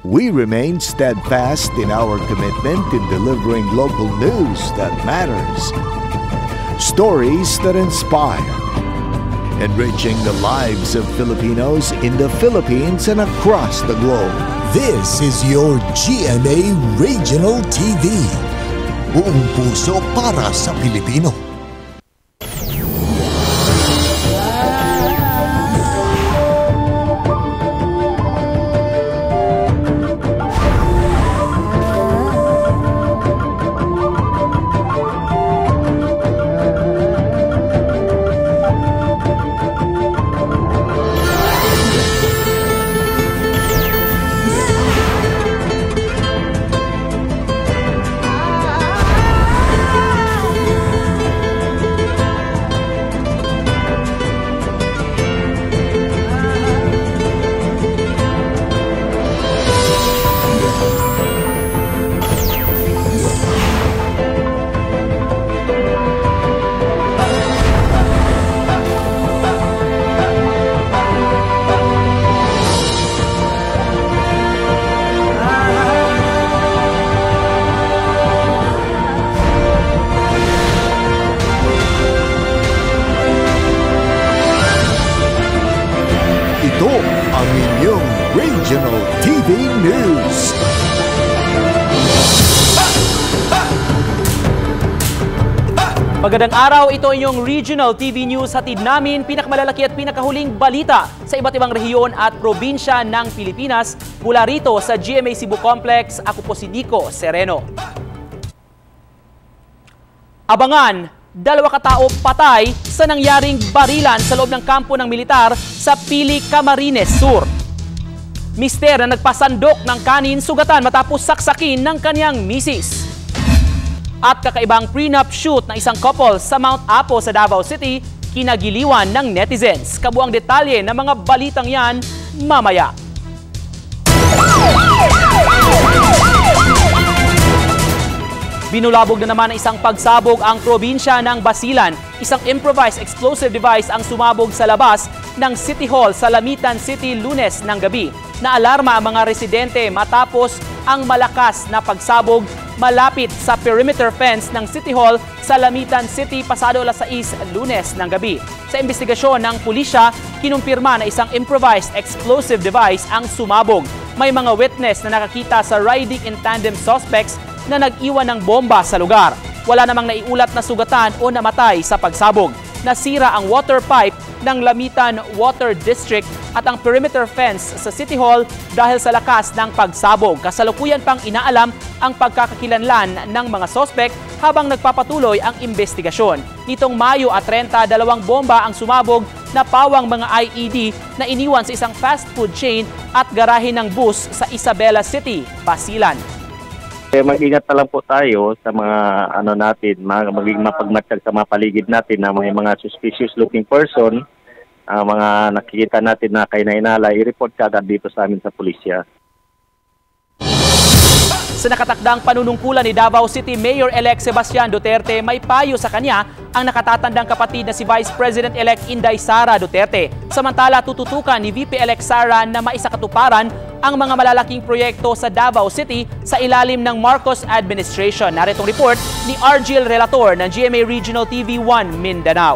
We remain steadfast in our commitment in delivering local news that matters, stories that inspire, enriching the lives of Filipinos in the Philippines and across the globe. This is your GMA Regional TV. Buong puso para sa Pilipino. Ito ang inyong Regional TV News. Magandang araw, ito inyong Regional TV News. Hatid namin pinakamalalaki at pinakahuling balita sa iba't ibang rehiyon at probinsya ng Pilipinas. Mula rito sa GMA Cebu Complex, ako po si Nico Sereno. Abangan, 2 katao patay sa nangyaring barilan sa loob ng kampo ng militar sa Pili, Camarines Sur. Mister na nagpasandok ng kanin sugatan matapos saksakin ng kanyang misis. At kakaibang prenup shoot ng isang couple sa Mount Apo sa Davao City, kinagiliwan ng netizens. Kabuang detalye ng mga balitang yan mamaya. Binulabog na naman ng isang pagsabog ang probinsya ng Basilan. Isang improvised explosive device ang sumabog sa labas ng City Hall sa Lamitan City Lunes ng gabi. Naalarma ang mga residente matapos ang malakas na pagsabog malapit sa perimeter fence ng City Hall sa Lamitan City pasado alas 6 Lunes ng gabi. Sa investigasyon ng pulisya, kinumpirma na isang improvised explosive device ang sumabog. May mga witness na nakakita sa riding in tandem suspects na nag-iwan ng bomba sa lugar. Wala namang naiulat na sugatan o namatay sa pagsabog. Nasira ang water pipe ng Lamitan Water District at ang perimeter fence sa City Hall dahil sa lakas ng pagsabog. Kasalukuyan pang inaalam ang pagkakakilanlan ng mga sospek habang nagpapatuloy ang investigasyon. Nitong Mayo at 30, 2 bomba ang sumabog na pawang mga IED na iniwan sa isang fast food chain at garahe ng bus sa Isabela City, Basilan. Mag-ingat na lang po tayo sa mga natin, maging mapagmatsyag sa mga paligid natin na may mga suspicious looking person, mga nakikita natin na kainainala, i-report kagad dito sa amin sa pulisya. Sa nakatakdang panunungkulan ni Davao City Mayor-elect Sebastian Duterte, may payo sa kanya ang nakatatandang kapatid na si Vice President-elect Inday Sara Duterte. Samantala, tututukan ni VP-elect Sara na maisakatuparan ang mga malalaking proyekto sa Davao City sa ilalim ng Marcos administration. Naritong report ni Argil Relator ng GMA Regional TV 1 Mindanao.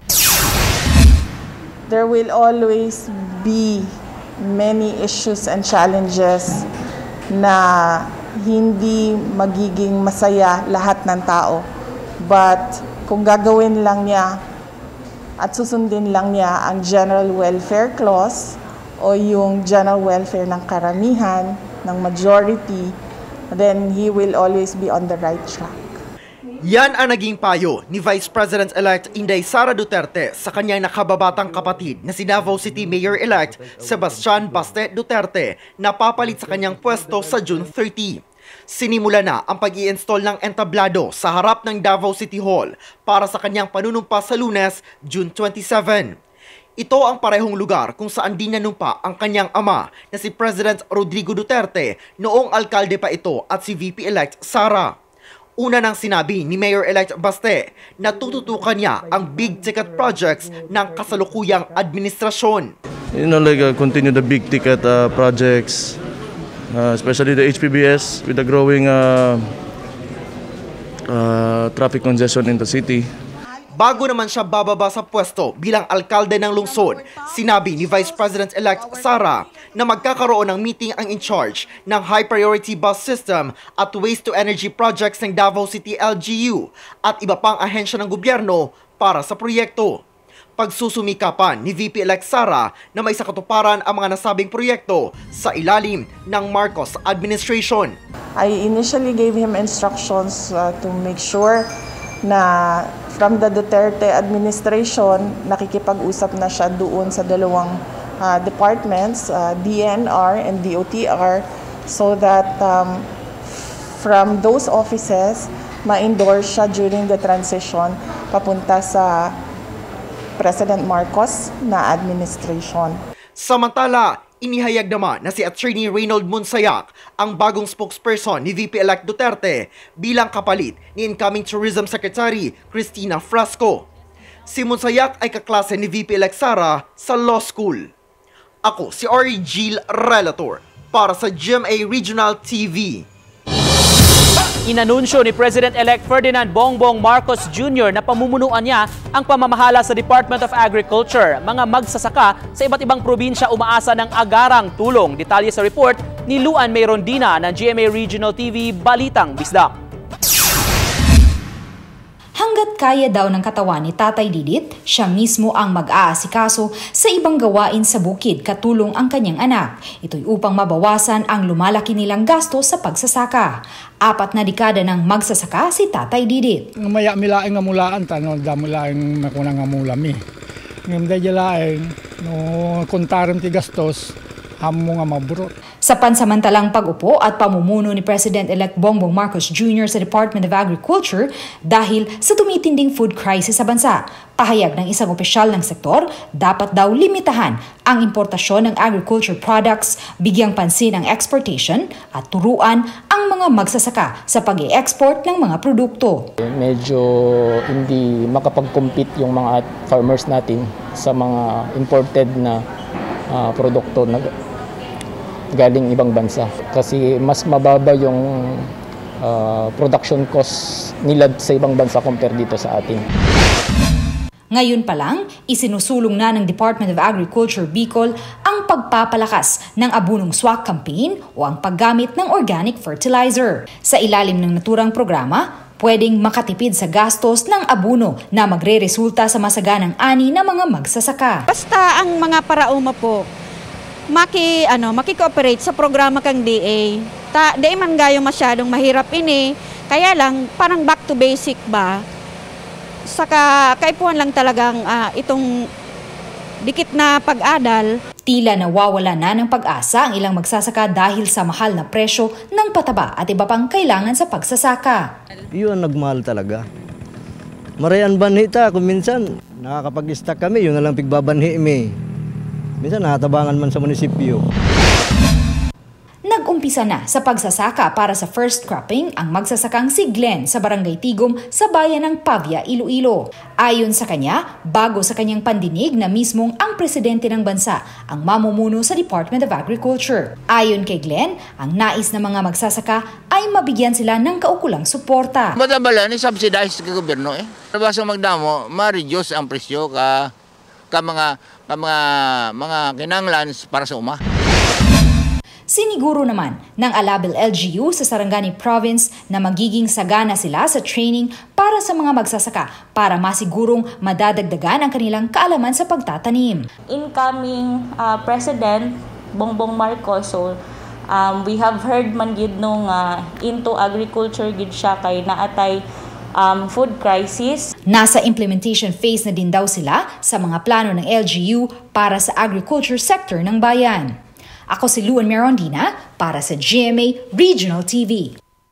There will always be many issues and challenges na hindi magiging masaya lahat ng tao. But kung gagawin lang niya at susundin lang niya ang General Welfare Clause o yung general welfare ng karamihan, ng majority, then he will always be on the right track. Yan ang naging payo ni Vice President-elect Inday Sara Duterte sa kanyang nakababatang kapatid na si Davao City Mayor-elect Sebastian Baste Duterte na papalit sa kanyang pwesto sa June 30. Sinimula na ang pag-i-install ng entablado sa harap ng Davao City Hall para sa kanyang panunumpa sa Lunes, June 27. Ito ang parehong lugar kung saan dinanumpa ang kanyang ama na si President Rodrigo Duterte noong alkalde pa ito at si VP-elect Sara. Una nang sinabi ni Mayor-elect Baste na tututukan niya ang big-ticket projects ng kasalukuyang administrasyon. Continue the big-ticket projects especially the HPBS with the growing traffic congestion in the city. Bago naman siya bababa sa pwesto bilang alkalde ng lungsod, sinabi ni Vice President-elect Sara na magkakaroon ng meeting ang in-charge ng High Priority Bus System at Waste-to-Energy Projects ng Davao City LGU at iba pang ahensya ng gobyerno para sa proyekto. Pagsusumikapan ni VP-elect Sara na may sakatuparan ang mga nasabing proyekto sa ilalim ng Marcos administration. I initially gave him instructions to make sure na from the Duterte administration, nakikipag-usap na siya doon sa dalawang departments, DNR and DOTR, so that from those offices, ma-endorse siya during the transition papunta sa President Marcos na administration. Samantala, inihayag naman na si Attorney Reynold Monsayak ang bagong spokesperson ni VP-elect Duterte bilang kapalit ni incoming Tourism Secretary Cristina Frasco. Si Monsayak ay kaklase ni VP-elect Sara sa law school. Ako si Ori Gil Relator para sa GMA Regional TV. Inanunsyo ni President-elect Ferdinand Bongbong Marcos Jr. na pamumunuan niya ang pamamahala sa Department of Agriculture. Mga magsasaka sa iba't ibang probinsya umaasa ng agarang tulong. Detalye sa report ni Luan Mayrondina ng GMA Regional TV, Balitang Bisdak. Hanggat kaya daw ng katawan ni Tatay Didit, siya mismo ang mag-aasikaso sa ibang gawain sa bukid katulong ang kanyang anak. Ito'y upang mabawasan ang lumalaki nilang gasto sa pagsasaka. 4 na dekada ng magsasaka si Tatay Didit. Maya milaing nga mulaan tanong damilaing makunang nga mulami. Ngem day laing no kontarem ti gastos hammo nga maburot. Sa pansamantalang pag-upo at pamumuno ni President-elect Bongbong Marcos Jr. sa Department of Agriculture dahil sa tumitinding food crisis sa bansa, pahayag ng isang opisyal ng sektor, dapat daw limitahan ang importasyon ng agriculture products, bigyang pansin ang exportation at turuan ang mga magsasaka sa pag-i-export ng mga produkto. Medyo hindi makapag-compete yung mga farmers natin sa mga imported na produkto na galing ibang bansa kasi mas mababa yung production cost nila sa ibang bansa compare dito sa atin. Ngayon pa lang, isinusulong na ng Department of Agriculture Bicol ang pagpapalakas ng abunong swak campaign o ang paggamit ng organic fertilizer. Sa ilalim ng naturang programa, pwedeng makatipid sa gastos ng abuno na magre-resulta sa masaganang ani ng mga magsasaka. Basta ang mga parauma po, maki-cooperate sa programa kang DA. Di man gayo masyadong mahirap ini. Kaya lang, parang back to basic ba? Saka kaipuhan lang talagang itong dikit na pag-adal. Tila nawawala na ng pag-asa ang ilang magsasaka dahil sa mahal na presyo ng pataba at iba pang kailangan sa pagsasaka. Yun nagmahal talaga. Marayan banhi ta, kung minsan nakakapag-stack kami, yun na lang pigbabanhi mi. Minsan nakatabangan man sa munisipyo. Nag-umpisa na sa pagsasaka para sa first cropping ang magsasakang si Glenn sa Barangay Tigom sa bayan ng Pavia, Iloilo. Ayon sa kanya, bago sa kanyang pandinig na mismong ang presidente ng bansa ang mamumuno sa Department of Agriculture. Ayon kay Glenn, ang nais ng mga magsasaka ay mabigyan sila ng kaukulang suporta. Madabala ni subsidize ka gobyerno Nabasa magdamo, ma-reduce ang presyo ka mga kinanglans para sa uma. Siniguro naman ng Alabel LGU sa Sarangani Province na magiging sagana sila sa training para sa mga magsasaka para masigurong madadagdagan ang kanilang kaalaman sa pagtatanim. Incoming President Bongbong Marcos, we have heard man gid nung into agriculture gid siya kay naatay food crisis. Nasa implementation phase na din daw sila sa mga plano ng LGU para sa agriculture sector ng bayan. Ako si Luan Mayrondina para sa GMA Regional TV.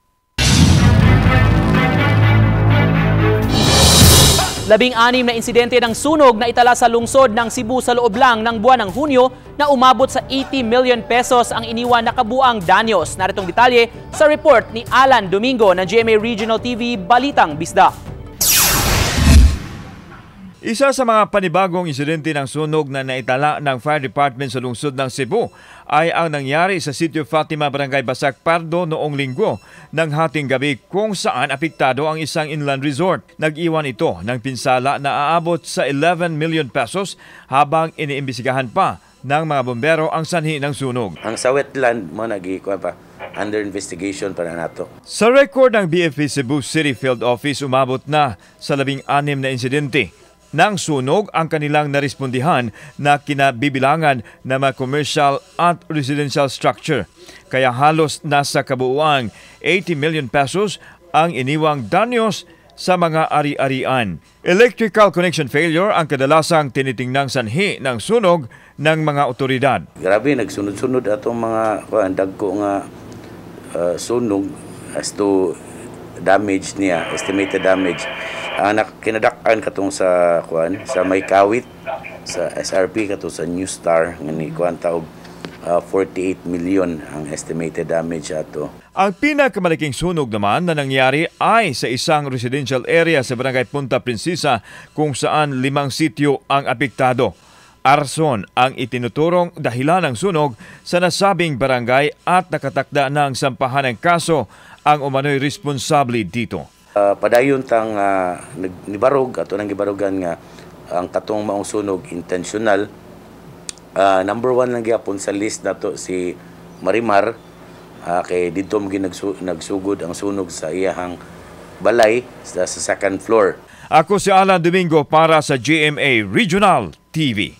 Labing-anim na insidente ng sunog na itala sa lungsod ng Cebu sa loob lang ng buwan ng Hunyo na umabot sa 80 million pesos ang iniwan na kabuang danyos. Naritong detalye sa report ni Alan Domingo ng GMA Regional TV, Balitang Bisdak. Isa sa mga panibagong insidente ng sunog na naitala ng Fire Department sa lungsod ng Cebu ay ang nangyari sa Sitio Fatima, Barangay Basak Pardo noong linggo ng hating gabi kung saan apektado ang isang inland resort. Nag-iwan ito ng pinsala na aabot sa 11 million pesos habang iniimbestigahan pa ng mga bombero ang sanhi ng sunog. Ang sa wetland mo nag-iikuha pa. Under investigation para nato. Sa record ng BFP Cebu City Field Office, umabot na sa 16 na insidente ng sunog ang kanilang narespondihan na kinabibilangan ng mga commercial at residential structure. Kaya halos nasa kabuuang 80 million pesos ang iniwang danyos sa mga ari-arian. Electrical connection failure ang kadalasang tinitingnang sanhi ng sunog ng mga otoridad. Grabe, nagsunod-sunod atong mga dagko nga sunog as to damage niya, estimated damage. Kinadakan katong sa may kawit sa SRP katong sa New Star ngani kuan taog 48 million ang estimated damage ato. Ang pinakamalaking sunog naman na nangyari ay sa isang residential area sa Barangay Punta Princesa kung saan 5 sityo ang apektado. Arson ang itinuturong dahilan ng sunog sa nasabing barangay at nakatakda ng sampahan ng kaso ang umano'y responsable dito. Padayon tang nibarog ato nang gibarogan nga ang katong maong sunog intentional. Number 1 lang gyapon sa list nato si Marimar kay dito mo nagsugod ang sunog sa iyahang balay sa second floor. Ako si Alan Domingo para sa GMA Regional TV.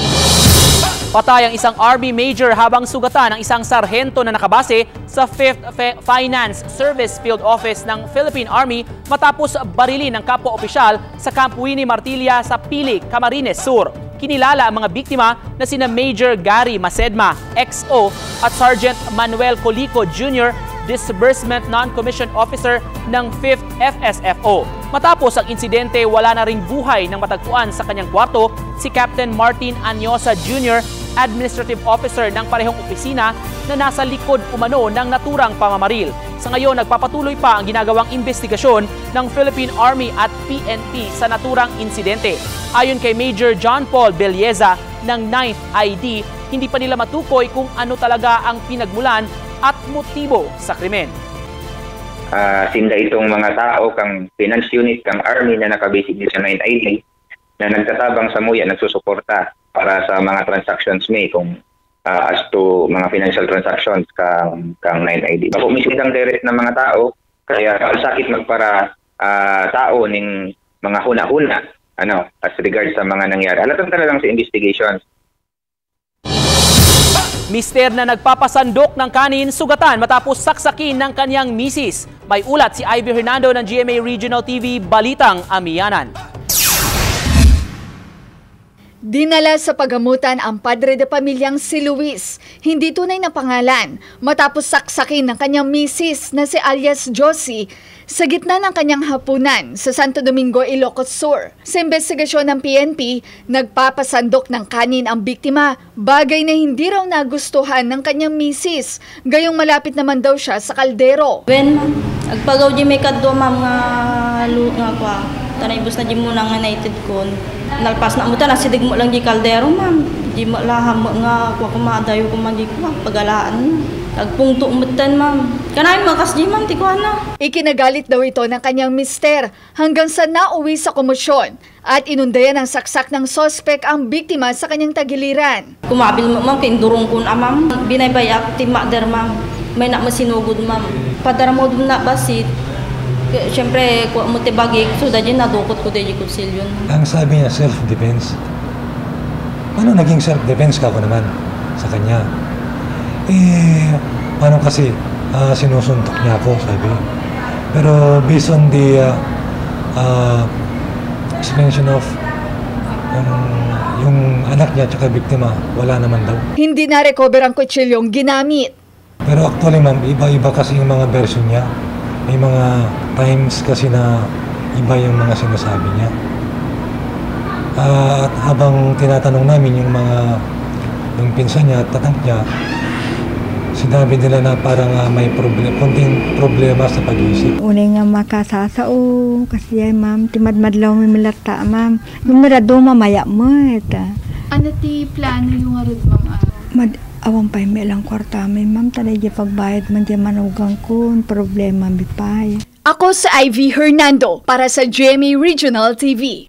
Patay ang isang Army Major habang sugatan ang isang sarhento na nakabase sa 5th Finance Service Field Office ng Philippine Army matapos barilin ng kapwa-opisyal sa Camp Winnie Martilla sa Pili, Camarines Sur. Kinilala ang mga biktima na sina Major Gary Macedma, XO, at Sergeant Manuel Colico Jr., Disbursement Non-Commissioned Officer ng 5th FSFO. Matapos ang insidente, wala na ring buhay ng matagpuan sa kanyang kwarto si Captain Martin Anyosa Jr., Administrative Officer ng parehong opisina na nasa likod umano ng naturang pamamaril. Sa ngayon, nagpapatuloy pa ang ginagawang investigasyon ng Philippine Army at PNP sa naturang insidente. Ayon kay Major John Paul Belleza ng 9th ID, hindi pa nila matukoy kung ano talaga ang pinagmulan at motibo sa krimen. Sinda itong mga tao kang finance unit, kang army na nakabasic sa 9th ID na nagtatabang sa muya, nagsusuporta para sa mga transactions may kung as to mga financial transactions kang 9th ID. Ako mismong direct na mga tao, kaya sakit magpara tao ning mga huna-huna as regards sa mga nangyari. Alatang talagang sa investigations. Mister na nagpapasandok ng kanin sugatan matapos saksakin ng kanyang misis. May ulat si Ivy Hernando ng GMA Regional TV, Balitang Amiyanan. Dinala sa paggamutan ang padre de pamilyang si Luis, hindi tunay na pangalan, matapos saksakin ng kanyang misis na si alias Josie sa gitna ng kanyang hapunan sa Santo Domingo, Ilocos Sur. Sa investigasyon ng PNP, nagpapasandok ng kanin ang biktima, bagay na hindi raw nagustuhan ng kanyang misis, gayong malapit naman daw siya sa kaldero. When agpagaw di may kadto ma'am nga kwa tanay bus na di mo nang united kon nalpas na mo ta sidig mo lang di kaldero ma'am di mo laham nga kwa kumadayo ko man di kwa pagalaan agpungto mutan ma'am kanay makas di ma'am ti kuana. Ikinagalit daw ito ng kanyang mister hanggang sa nauwi sa komosyon at inundayan ng saksak ng sospek ang biktima sa kanyang tagiliran. Kumabil mo ma'am kay indurong kun ma'am binaybayak ti mother ma'am may na masinugod ma'am padara mo na basit. Siyempre, kung mutibagik, so dahil nadukot ko dahil konsilyon. Ang sabi niya, self-defense. Ano naging self-defense ka ko naman sa kanya? Paano kasi sinusuntok niya ako, sabi. Pero based on the explanation of yung anak niya at biktima, wala naman daw. Hindi na-recover ang kutsilyong ginamit. Pero actually ma'am, iba-iba kasi yung mga version niya. May mga times kasi na iba yung mga sinasabi niya. At habang tinatanong namin yung pinsan niya at tatang niya, sinabi nila na parang may konting problema sa pag-iisip. Unay nga makasasao kasi ay ma'am, timadmadlaw may milata ma'am. Gumirado mamaya mo ita. Ano ti plano yung arod ma'am? Awang pa may lang kwarta may ma'am, talay di pagbayad man di manugang ko, problema bipay. Ako sa Ivy Hernando para sa GMA Regional TV.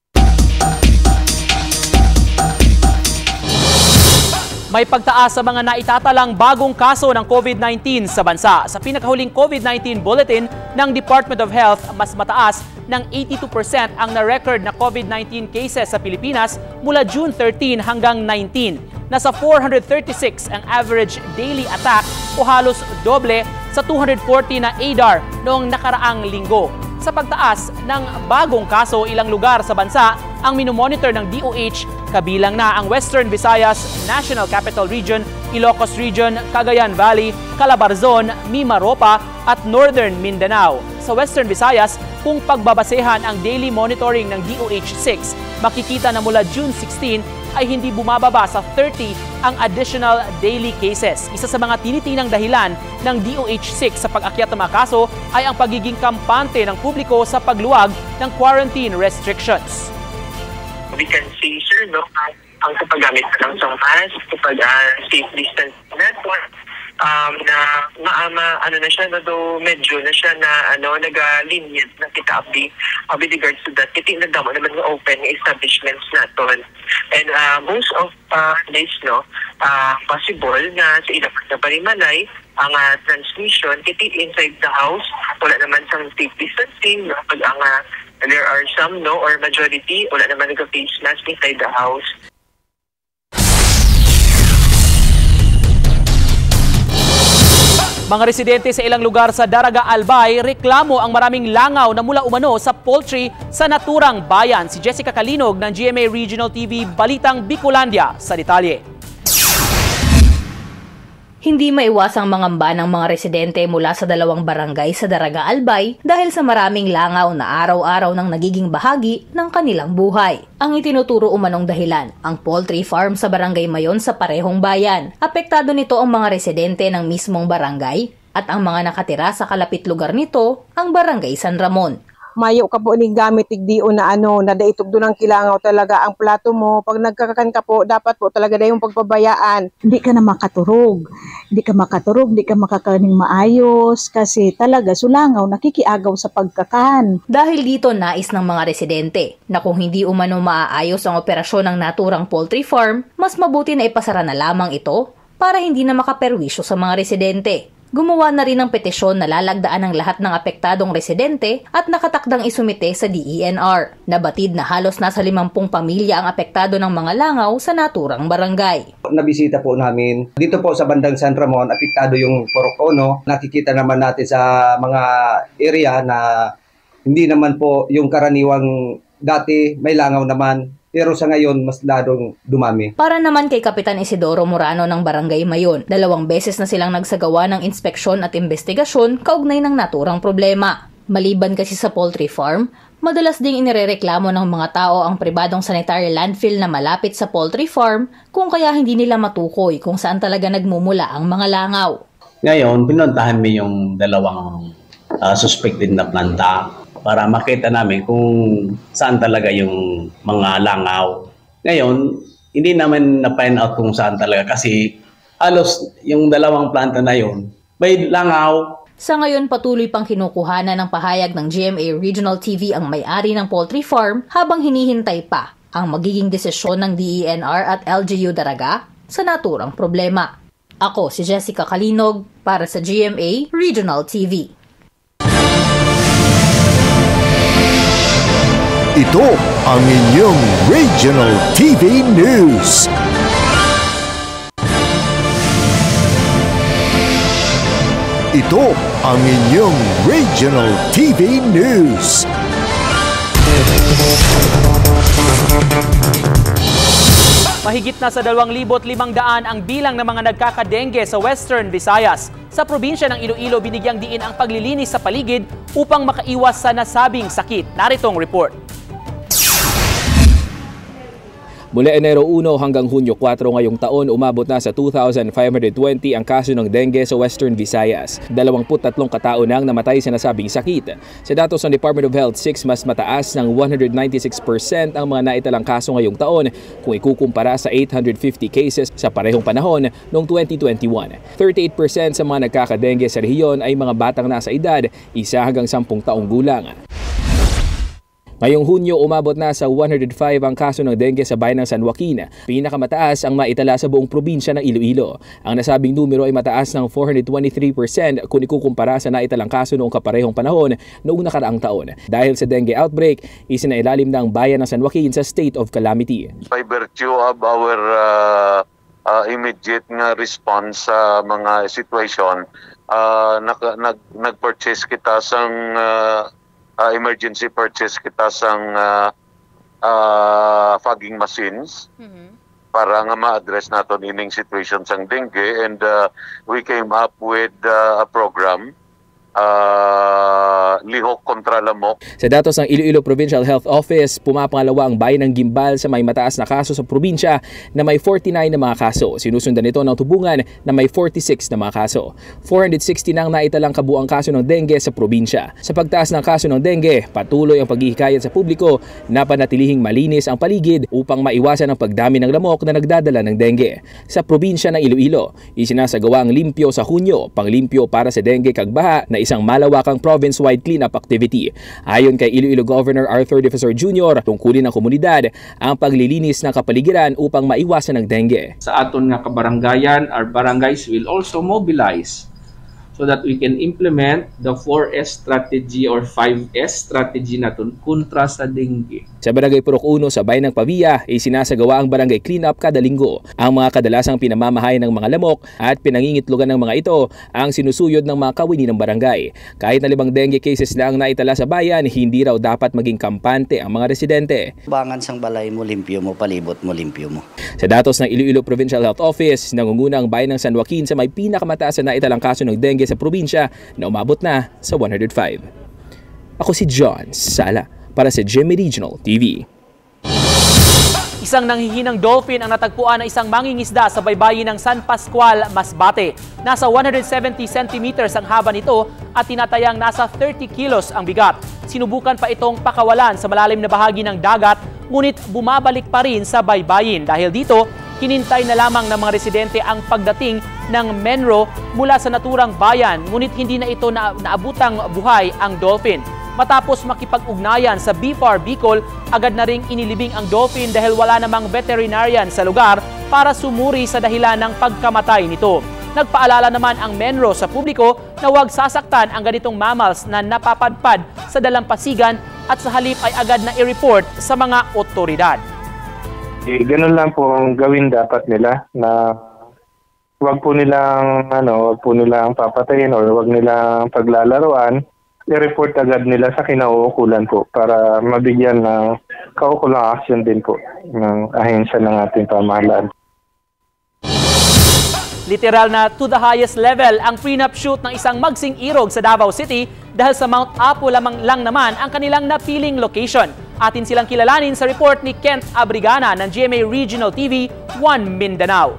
May pagtaas sa mga naitatalang bagong kaso ng COVID-19 sa bansa. Sa pinakahuling COVID-19 bulletin ng Department of Health, mas mataas ng 82% ang na-record na COVID-19 cases sa Pilipinas mula June 13 hanggang 19. Nasa 436 ang average daily attack o halos doble sa 240 na ADAR noong nakaraang linggo. Sa pagtaas ng bagong kaso, ilang lugar sa bansa ang minomonitor ng DOH, kabilang na ang Western Visayas, National Capital Region, Ilocos Region, Cagayan Valley, Calabarzon, Mimaropa at Northern Mindanao. Sa Western Visayas, kung pagbabasehan ang daily monitoring ng DOH-6, makikita na mula June 16 ay hindi bumababa sa 30 ang additional daily cases. Isa sa mga tinitinang dahilan ng DOH-6 sa pag-akyat ng mga kaso ay ang pagiging kampante ng publiko sa pagluwag ng quarantine restrictions. We can see, sir, no, ang kapagamit ng mask, kapag safe distance network, ano na siya, medyo na siya na nag-linear na kita update with regards to that. Kita nagdamo naman ng open establishments natin. And most of days, possible na sa ilang na parimalay, ang transmission, kita inside the house, wala naman sa safe distancing, pag there are some, or majority, wala naman nag-face mask inside the house. Mga residente sa ilang lugar sa Daraga Albay, reklamo ang maraming langaw na mula umano sa poultry sa naturang bayan. Si Jessica Kalinog ng GMA Regional TV, Balitang Bicolandia sa detalye. Hindi maiwasang mangamba ng mga residente mula sa dalawang barangay sa Daraga Albay dahil sa maraming langaw na araw-araw nang nagiging bahagi ng kanilang buhay. Ang itinuturo umanong dahilan, ang poultry farm sa Barangay Mayon sa parehong bayan. Apektado nito ang mga residente ng mismong barangay at ang mga nakatira sa kalapit lugar nito, ang Barangay San Ramon. Mayo ka po ning gamit tigdio na na daitog doon ang kilangaw talaga ang plato mo. Pag nagkakakan ka po, dapat po talaga na yung pagpabayaan. Hindi ka na makaturog. Hindi ka makakaning maayos kasi talaga sulangaw nakikiagaw sa pagkakan. Dahil dito nais ng mga residente na kung hindi umano maaayos ang operasyon ng naturang poultry farm, mas mabuti na ipasara na lamang ito para hindi na makaperwisyo sa mga residente. Gumawa na rin ng petisyon na lalagdaan ng lahat ng apektadong residente at nakatakdang isumite sa DENR. Nabatid na halos nasa 50 pamilya ang apektado ng mga langaw sa naturang barangay. Nabisita po namin dito po sa bandang San Ramon, apektado yung Porocono. Nakikita naman natin sa mga area na hindi naman po yung karaniwang dati may langaw naman. Pero sa ngayon, mas lalong dumami. Para naman kay Kapitan Isidoro Morano ng Barangay Mayon, 2 beses na silang nagsagawa ng inspeksyon at investigasyon kaugnay ng naturang problema. Maliban kasi sa poultry farm, madalas ding inirereklamo ng mga tao ang pribadong sanitary landfill na malapit sa poultry farm kung kaya hindi nila matukoy kung saan talaga nagmumula ang mga langaw. Ngayon, pinuntahan mo yung 2 suspected na planta para makita namin kung saan talaga yung mga langaw. Ngayon, hindi naman na-find out kung saan talaga kasi halos yung 2 planta na yun, may langaw. Sa ngayon, patuloy pang kinukuhanan ng pahayag ng GMA Regional TV ang may-ari ng poultry farm habang hinihintay pa ang magiging desisyon ng DENR at LGU Daraga sa naturang problema. Ako si Jessica Kalinog para sa GMA Regional TV. Ito ang inyong Regional TV News. Ito ang inyong Regional TV News. Mahigit na sa 2,500 ang bilang ng mga nagkakadengge sa Western Visayas. Sa probinsya ng Iloilo, binigyang diin ang paglilinis sa paligid upang makaiwas sa nasabing sakit. Narito ang report. Mula Enero 1 hanggang Hunyo 4 ngayong taon, umabot na sa 2,520 ang kaso ng dengue sa Western Visayas. 23 katao nang namatay sa nasabing sakit. Sa datos ng Department of Health 6, mas mataas ng 196% ang mga naitalang kaso ngayong taon kung ikukumpara sa 850 cases sa parehong panahon noong 2021. 38% sa mga nagkakadengue sa rehiyon ay mga batang nasa edad 1 hanggang 10 taong gulang. Ngayong Hunyo, umabot na sa 105 ang kaso ng dengue sa bayan ng San Joaquin. Pinakamataas ang maitala sa buong probinsya ng Iloilo. Ang nasabing numero ay mataas ng 423% kung ikukumpara sa naitalang kaso noong kaparehong panahon noong nakaraang taon. Dahil sa dengue outbreak, isinailalim na ang bayan ng San Joaquin sa state of calamity. By virtue of our immediate response sa mga situation, nag-purchase kita sang emergency purchase kita sang fogging machines para nga ma-address natin ining situation sang dengue, and we came up with a program lihok kontra lamok. Sa datos ng Iloilo Provincial Health Office, pumapangalawa ang bayan ng Gimbal sa may mataas na kaso sa probinsya na may 49 na mga kaso. Sinusundan ito ng Tubungan na may 46 na mga kaso. 460 nang naitalang kabuang kaso ng dengue sa probinsya. Sa pagtaas ng kaso ng dengue, patuloy ang paghihikayat sa publiko na panatilihing malinis ang paligid upang maiwasan ang pagdami ng lamok na nagdadala ng dengue. Sa probinsya ng Iloilo, isinasagawa ang limpyo sa Hunyo, panglimpyo para sa dengue kagbaha na isang malawakang province-wide cleanup activity. Ayon kay Iloilo Governor Arthur Defensor Jr., tungkulin ng komunidad ang paglilinis ng kapaligiran upang maiwasan ang dengue. Sa aton nga kabarangayan, our barangays will also mobilize so that we can implement the 4S strategy or 5S strategy natin kontra sa dengue. Sa Barangay Purok 1 sa bayan ng Pavia, isinasagawa ang barangay cleanup kada linggo. Ang mga kadalasang pinamamahay ng mga lamok at pinangingitlogan ng mga ito ang sinusuyod ng mga kawini ng barangay. Kahit na 5 dengue cases na ang naitala sa bayan, hindi raw dapat maging kampante ang mga residente. Bangan sang balay mo, limpyo mo, palibot mo, limpyo mo. Sa datos ng Iloilo Provincial Health Office, nangunguna ang bayan ng San Joaquin sa may pinakamataas na naitalang kaso ng dengue sa probinsya na umabot na sa 105. Ako si John Sala para sa GMA Regional TV. Isang nanghihinang dolphin ang natagpuan ng isang mangingisda sa baybayin ng San Pascual, Masbate. Nasa 170 centimeters ang haba nito at tinatayang nasa 30 kilos ang bigat. Sinubukan pa itong pakawalan sa malalim na bahagi ng dagat, ngunit bumabalik pa rin sa baybayin. Dahil dito, hinintay na lamang ng mga residente ang pagdating ng Menro mula sa naturang bayan, ngunit hindi na ito naabutang buhay ang dolphin. Matapos makipag-ugnayan sa BFAR Bicol, agad na ring inilibing ang dolphin dahil wala namang veterinarian sa lugar para sumuri sa dahilan ng pagkamatay nito. Nagpaalala naman ang Menro sa publiko na huwag sasaktan ang ganitong mammals na napapadpad sa dalampasigan at sa halip ay agad na i-report sa mga otoridad. Ganun lang po ang gawin dapat nila, na wag po nilang papatayin or wag nilang paglalaruan. I-report agad nila sa kinauukulan po para mabigyan ng kaukulang action din po ng ahensya ng ating pamahalaan. Literal na to the highest level ang prenup shoot ng isang magsing irog sa Davao City dahil sa Mount Apo lamang lang naman ang kanilang napiling location. Atin silang kilalanin sa report ni Kent Abrigana ng GMA Regional TV 1 Mindanao.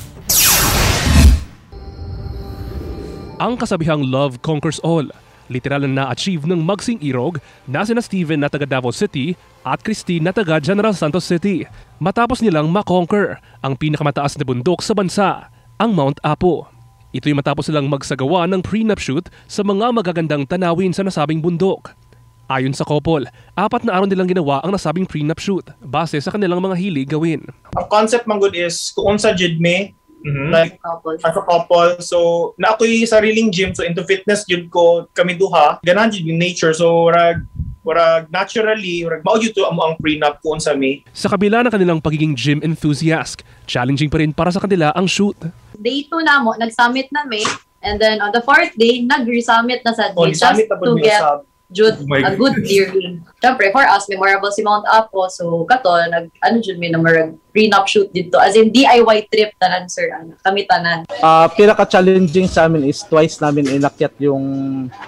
Ang kasabihang love conquers all. Literal na na-achieve ng magsing irog na sina Steven na taga Davao City at Christine na taga General Santos City. Matapos nilang makonquer ang pinakamataas na bundok sa bansa, ang Mount Apo. Ito'y matapos silang magsagawa ng prenup shoot sa mga magagandang tanawin sa nasabing bundok. Ayon sa couple, 4 na araw nilang ginawa ang nasabing prenup shoot base sa kanilang mga hilig gawin. Ang concept man good is kung unsa jud me, like as a couple, so na ako'y sariling gym, so into fitness jud ko kami duha, ganahan jud yung nature, so warag naturally mao jud to ang prenup kung unsa me. Sa kabila ng kanilang pagiging gym enthusiast, challenging pa rin para sa kanila ang shoot. Day 2 na mo, nag-summit na me, and then on the 4th day, nag-resummit na sa day just to get a good clearing. Siyempre, for us, memorable si Mount Apo, so kato, jud may na prenup shoot dito. As in, DIY trip tanan, sir, kami tanan. Pinaka-challenging sa amin is twice namin inakyat yung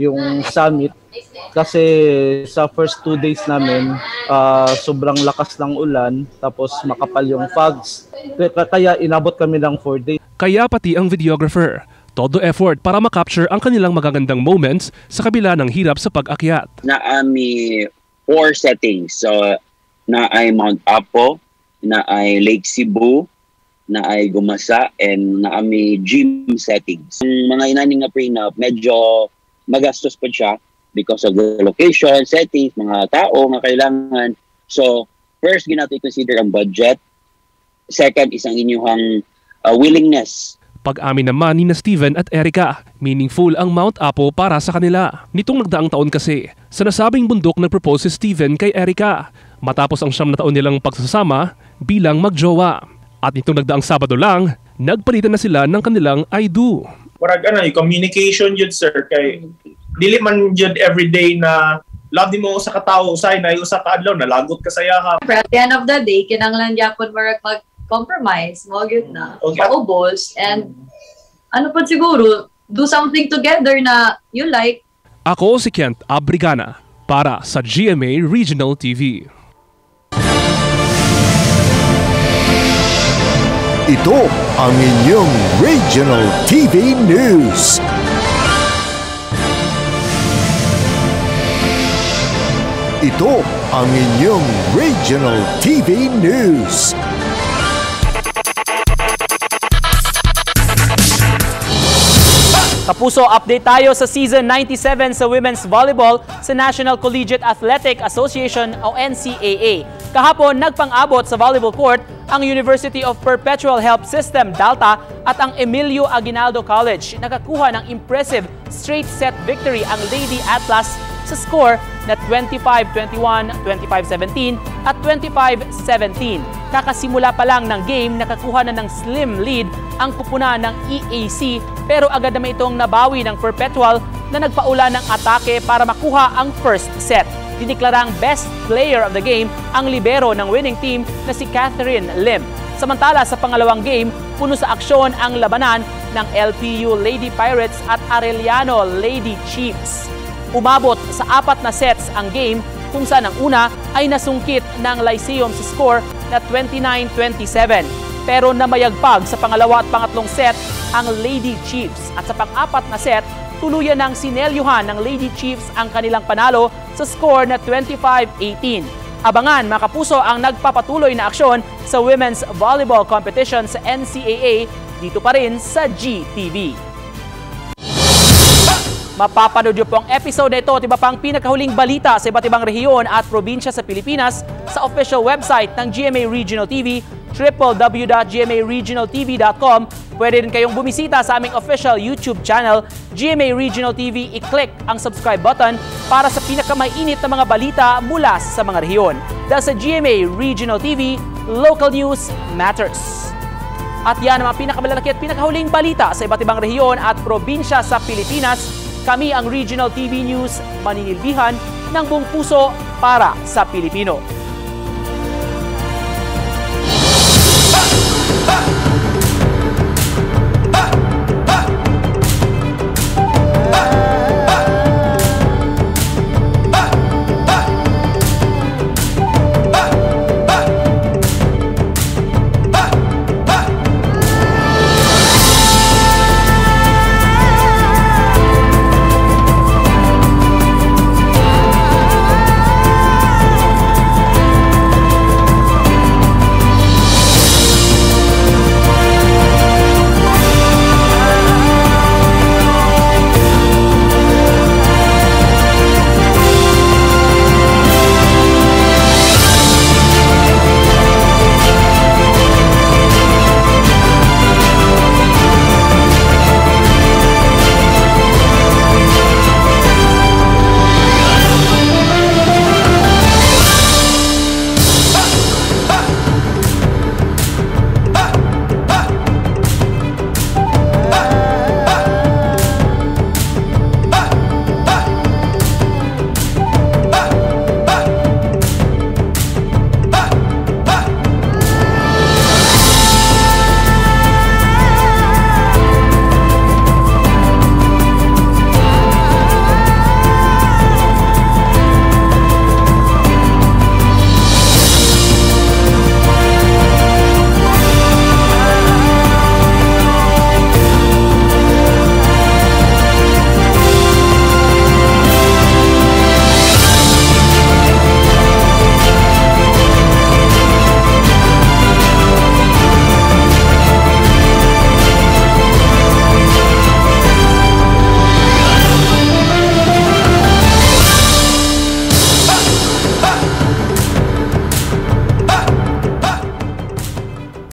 yung summit kasi sa first 2 days namin sobrang lakas ng ulan tapos makapal yung fogs kaya inabot kami ng 4 days. Kaya pati ang videographer, todo effort para makapture ang kanilang magagandang moments sa kabila ng hirap sa pag-akyat. Naami 4 settings. So na ay Mount Apo, na ay Lake Cebu, na ay Gumasa, and naami gym settings. Ang mga inaning nga prenup, medyo magastos pa siya because of the location, settings, mga tao nga kailangan. So, first, ginato i-consider ang budget. Second, isang inyong willingness. Pag-amin naman ni Steven at Erica, meaningful ang Mount Apo para sa kanila. Nitong nagdaang taon kasi, sa nasabing bundok nag-propose si Steven kay Erica, matapos ang 9 na taon nilang pagsasama bilang magjowa. At nitong nagdaang Sabado lang, nagpalitan na sila ng kanilang I do. Parang yung communication yun, sir, kay dili man yun everyday na love mo sa katao, usay na yung sa kaadlaw, nalagot ka sa yaha. At the end of the day, kinanglan yapon mag-compromise, mo yun na, paubos, and ano pa siguro, do something together na you like. Ako si Kent Abrigana para sa GMA Regional TV. Ito ang inyong Regional TV News. Ito ang inyong Regional TV News. Kapuso, update tayo sa Season 97 sa Women's Volleyball sa National Collegiate Athletic Association o NCAA. Kahapon, nagpang-abot sa volleyball court ang University of Perpetual Help System, DALTA, at ang Emilio Aguinaldo College. Nakakuha ng impressive straight set victory ang Lady Atlas sa score na 25-21, 25-17 at 25-17. Kakasimula pa lang ng game, nakakuha na ng slim lead ang kupuna ng EAC, pero agad naman itong nabawi ng Perpetual na nagpaula ng atake para makuha ang first set. Diniklarang best player of the game ang libero ng winning team na si Catherine Lim. Samantala sa pangalawang game, puno sa aksyon ang labanan ng LPU Lady Pirates at Arellano Lady Chiefs. Umabot sa 4 na sets ang game kung saan ang una ay nasungkit ng Lyceum sa score na 29-27. Pero namayagpag sa pangalawa at pangatlong set ang Lady Chiefs at sa pang-4 na set, tuluyan ng sinelyuhan ng Lady Chiefs ang kanilang panalo sa score na 25-18. Abangan mga kapuso ang nagpapatuloy na aksyon sa women's volleyball competition sa NCAA dito pa rin sa GTV. Mapapanood niyo po ang episode na ito at iba pang pinakahuling balita sa iba't ibang rehiyon at probinsya sa Pilipinas sa official website ng GMA Regional TV, www.gmaregionaltv.com. Pwede rin kayong bumisita sa aming official YouTube channel, GMA Regional TV. I-click ang subscribe button para sa pinakamainit na mga balita mula sa mga rehiyon. Dahil sa GMA Regional TV, local news matters. At yan ang mga pinakamalalaki at pinakahuling balita sa iba't ibang rehiyon at probinsya sa Pilipinas. Kami ang Regional TV News, maninilbihan ng buong puso para sa Pilipino.